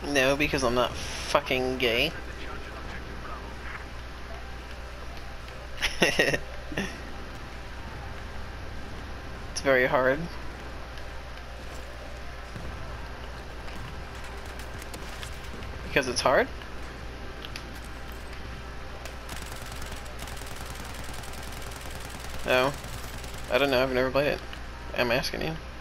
No, because I'm not fucking gay. It's very hard. Because it's hard? No. I don't know, I've never played it. I'm asking you.